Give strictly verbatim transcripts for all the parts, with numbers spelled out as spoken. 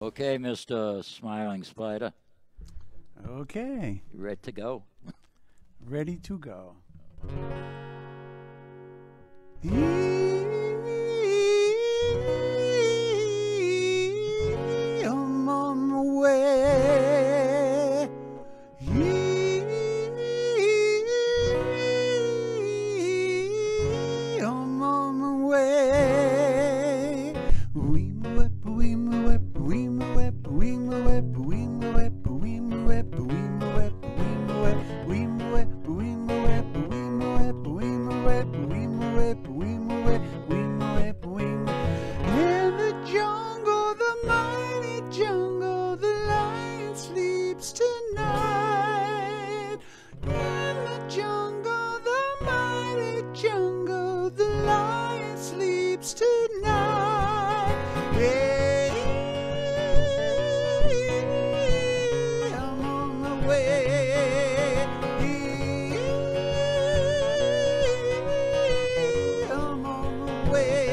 Okay, Mister Smiling Spider. Okay. You ready to go? Ready to go. I'm on the way. I'm on the way. We whip, we whip, we whip, we whip, we whip, we whip, we whip, we whip, we whip, we whip, we whip, we whip, we whip, we whip, we whip, we in the jungle, the mighty jungle, the lion sleeps tonight. In the jungle, the mighty jungle, the lion sleeps tonight. Hey, I'm on the way. I'm on the way.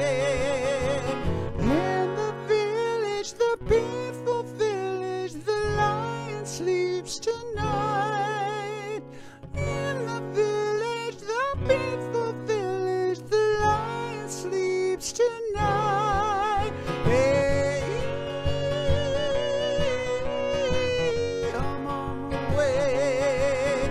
In the village, the peaceful village, the lion sleeps tonight. In the village, the peaceful village, the lion sleeps tonight. Hey, I'm on the way.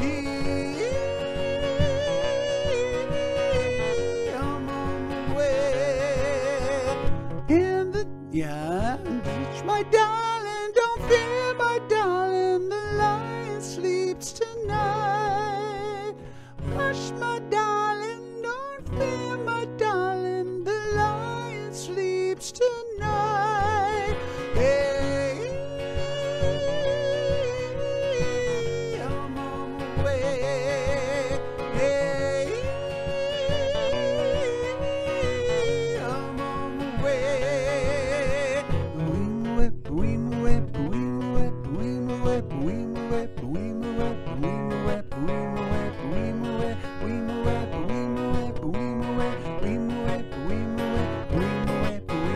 I'm on the way. In the yeah, reach my darling, don't fear my darling, the lion sleeps tonight. Hush my darling, don't fear my darling, the lion sleeps tonight. Hey, I'm on the way. Hey, I'm on the way. We whip, we whip, we whip, we whip, we whip, we whip, we whip, we whip, we whip, we whip, we whip, we whip, we whip, we whip, we whip, we whip.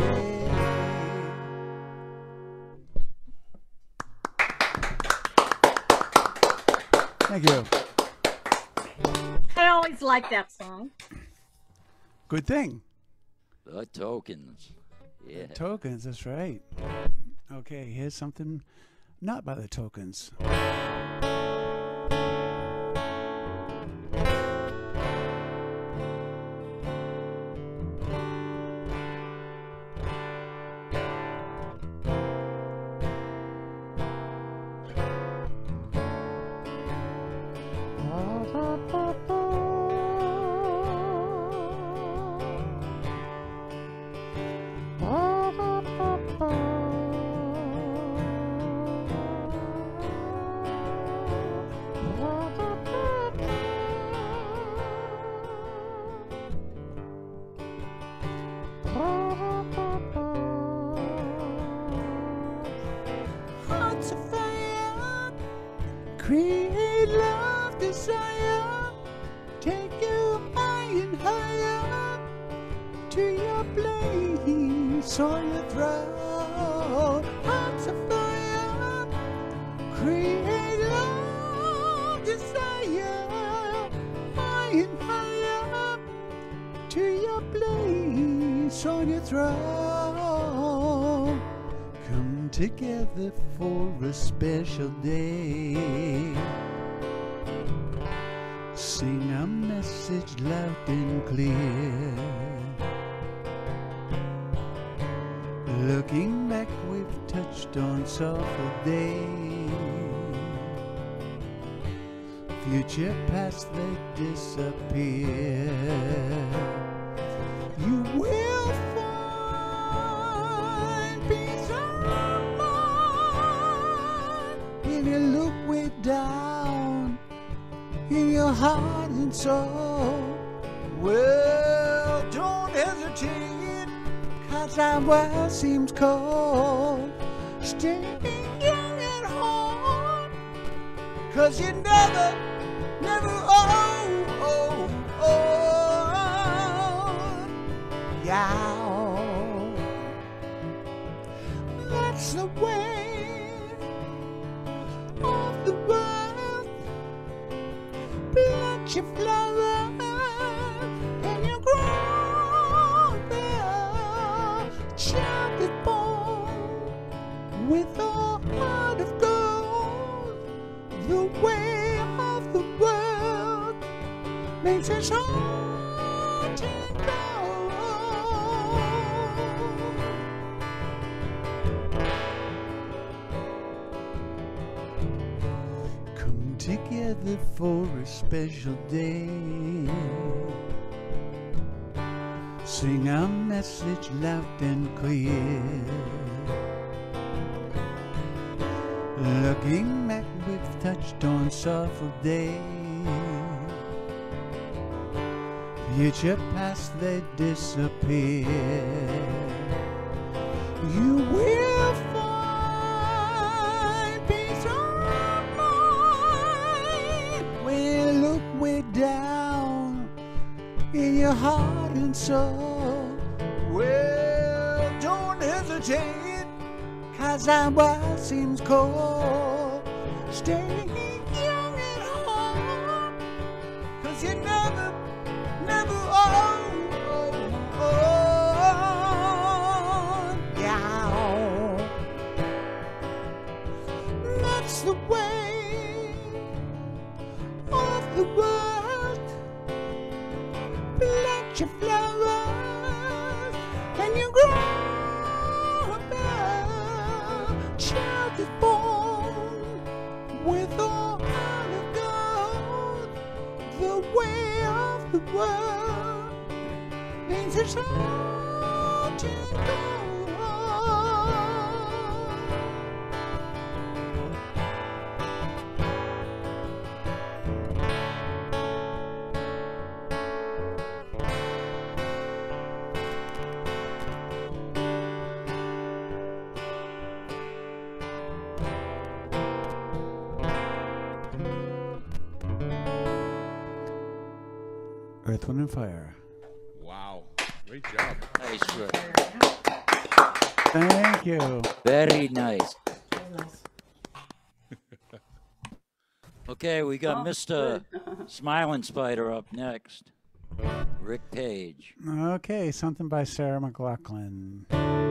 Thank you. I always like that song. Good thing. The tokens. Yeah. Tokens, that's right. Okay, here's something not by the Tokens. Hearts of fire, create love, desire, take you high and higher to your place on your throne. Hearts of fire, create love, desire, high and higher to your place on your throne. Come together for a special day. Sing a message loud and clear. Looking back, we've touched on sorrowful days. Future past, they disappear. You will find peace of mind when you look way down in your heart and soul. Well, don't hesitate, 'cause our world seems cold. Stay young at heart, 'cause you never, never old, old, old. Yeah. That's the way of the world. Plant your flower and you grow there. Child is born with a heart of gold. The way of the world makes his heart to go. Come together for a special day. Sing our message loud and clear. Looking back, we've touched on sorrowful days. Future past, they disappear. You will find peace of mind when you look way down in your heart and soul. Well, don't hesitate, 'cause our world seems cold. Stay young at heart, 'cause you never, never old, old, old. Yeah. That's the way of the world. Plant your flowers and you grow. Child is born with a heart of gold. The way of the world means it's hard to go. Earth, Wind, and Fire. Wow. Great job. Nice work. Thank you. Very nice. Very nice. Okay, we got Oh, Mister Smiling Spider up next. Rick Page. Okay, something by Sarah McLachlan.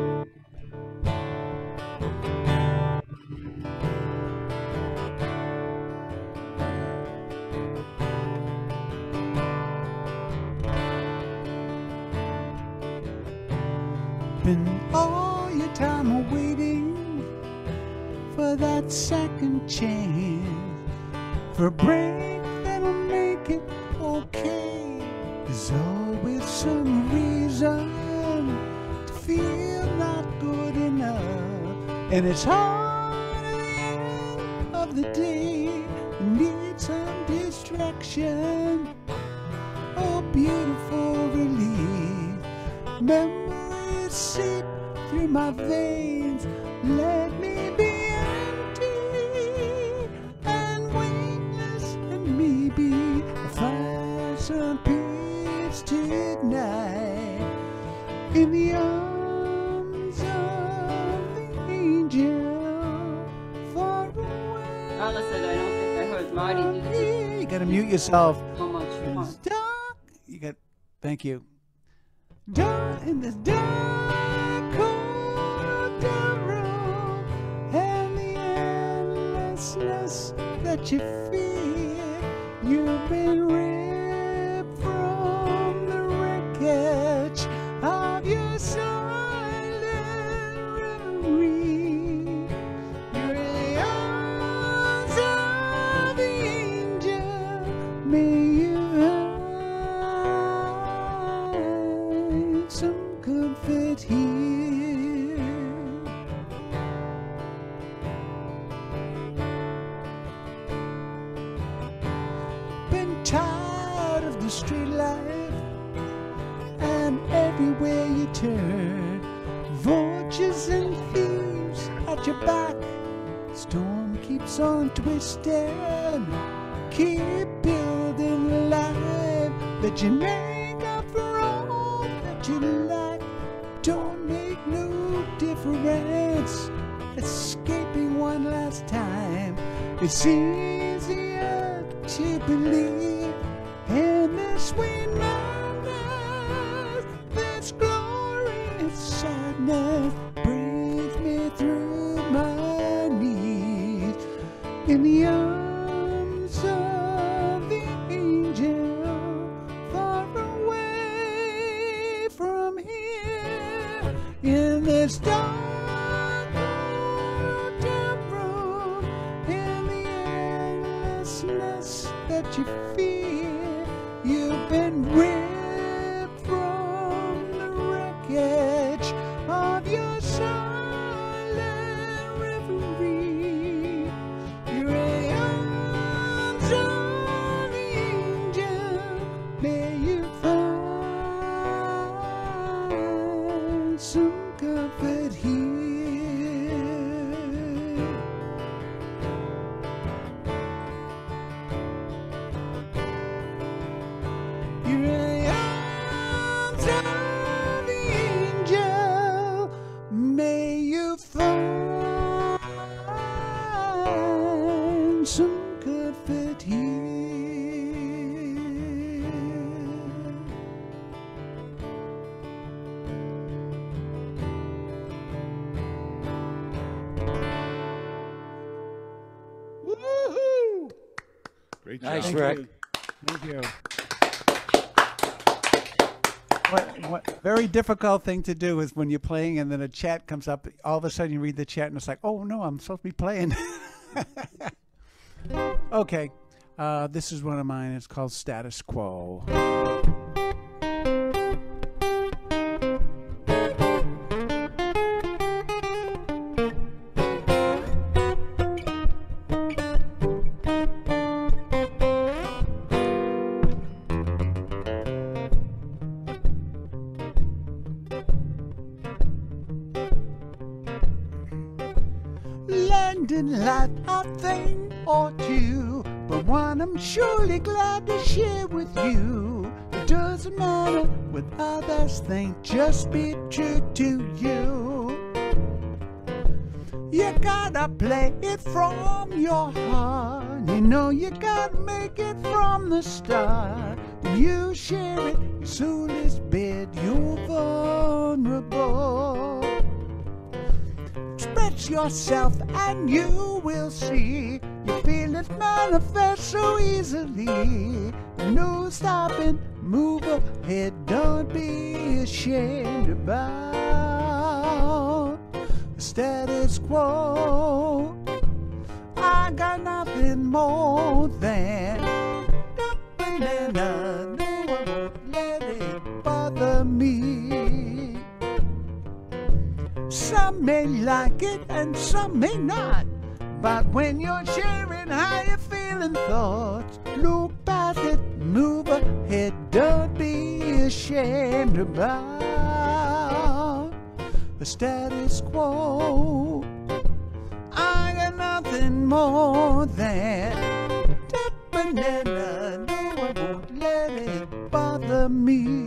Been all your time waiting for that second chance, for a break that'll make it okay. There's always some reason to feel not good enough, and it's hard at the end of the day. You need some distraction, oh beautiful relief. Memories seep through my veins. Let me be empty and weightless, and maybe I'll find some peace tonight in the arms of the angel far away. Oh, listen, I don't think I heard Marty do this. You gotta mute yourself. So much fun. It's dark. You got. Thank you. Dark in this dark corridor room, and the endlessness that you feel. You've been ripped from the wreckage of your silent reverie. You're in the arms of the angel. May you find some comfort here. Been tired of the street life, and everywhere you turn, vultures and thieves at your back. Storm keeps on twisting. Keep building the life that you make up for all that you lack. Don't make no difference. last time. It's easier to believe in this sweet madness, this glorious sadness brings me through my knees in the arms of the angel far away from here in this dark hotel room in the endlessness that you feel. You've been ripped from the wreckage of your silent reverie. You're in arms of the angel. May you find some comfort here. You're in the arms of the angel. May you find some comfort here. Woohoo! Great Nice, job. Rick. Thank you. What, what very difficult thing to do is when you're playing and then a chat comes up, all of a sudden you read the chat and it's like, oh no, I'm supposed to be playing. Okay, uh, this is one of mine. It's called Status Quo. London life, a thing or two, but one I'm surely glad to share with you. It doesn't matter what others think, just be true to you. You gotta play it from your heart. You know you gotta make it from the start. When you share it, your soul is bare, you're vulnerable. Express yourself and you will see your feelings manifest so easily. No stopping, move ahead, don't be ashamed about the status quo. I got nothing more than a banana. No, I won't let it bother me. Some may like it and some may not, but when you're sharing how you feel and thoughts, look past it, move ahead, don't be ashamed about the status quo. I got nothing more than that banana. No, I won't let it bother me.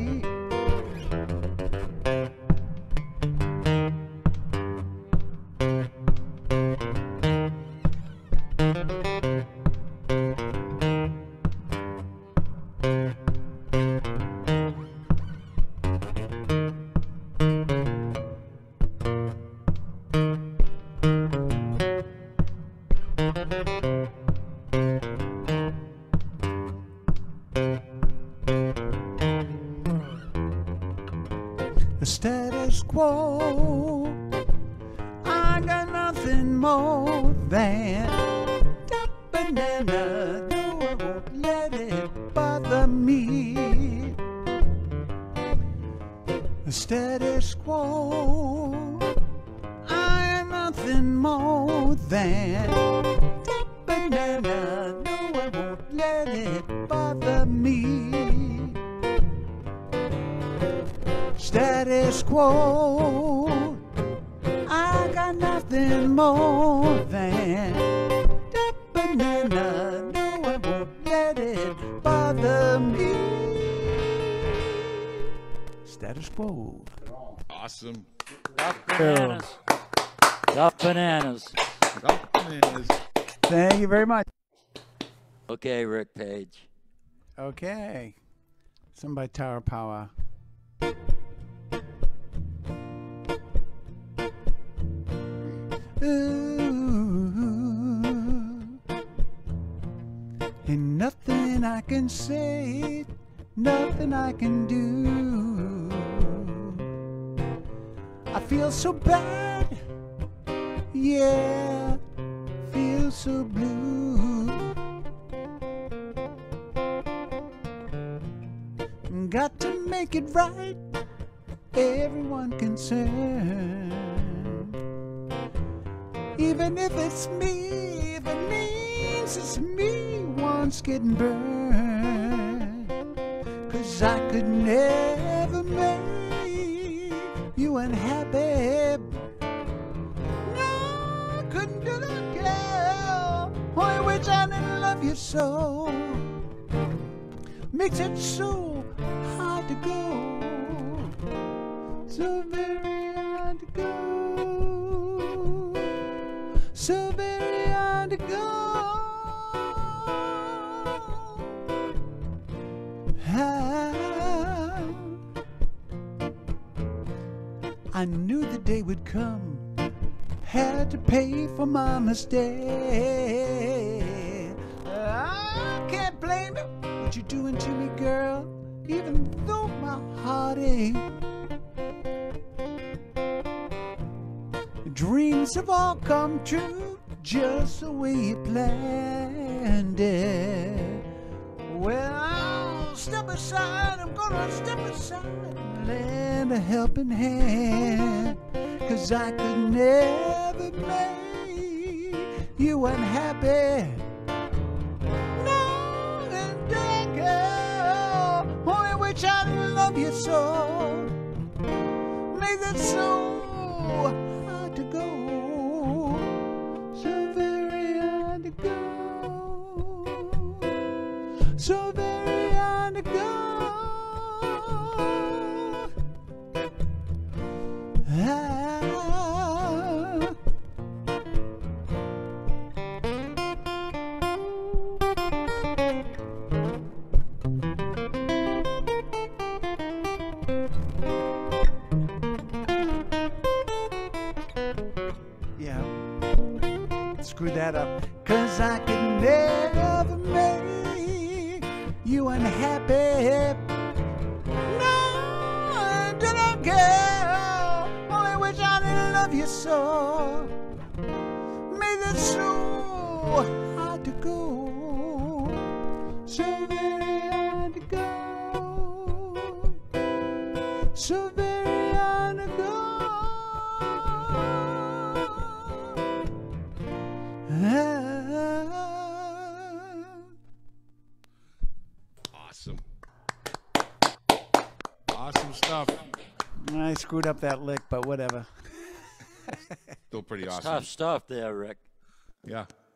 The status quo. I got nothing more than that banana. No, I won't let it bother me. The status quo. I got nothing more than that banana. No, I won't let it bother me. Status quo. I got nothing more than that banana. No, I won't let it bother me. Status quo. Awesome. Tough bananas. Tough bananas. Optimus. Thank you very much. Okay, Rick Page. Okay. Some by Tower Power. Ooh. Ain't nothing I can say, nothing I can do. I feel so bad, yeah, feel so blue. Got to make it right, everyone concerned. Even if it's me, if it means it's me once getting burned. Cause I could never make you unhappy. No, I couldn't do that, girl. Only which I didn't love you so. Makes it so hard to go. So very hard to go. So very hard to go. Ah, I knew the day would come. Had to pay for my mistake. I can't blame you. What you doing to me, girl? Even though my heart aches. Dreams have all come true, just the way you planned it. Well, I'll step aside, I'm gonna step aside and lend a helping hand. Cause I could never make you unhappy. No, and that girl, only which I love you so. Make it so hard to go, so very hard to go, so very hard to go. Ah. Yeah, screw that up. Cause I could never make you unhappy. No, I didn't care. Only wish I didn't love you so. Made it so hard to go. So very hard to go. So very hard to go. Awesome. Awesome stuff. I screwed up that lick, but whatever. Still pretty awesome. Tough stuff there, Rick. Yeah.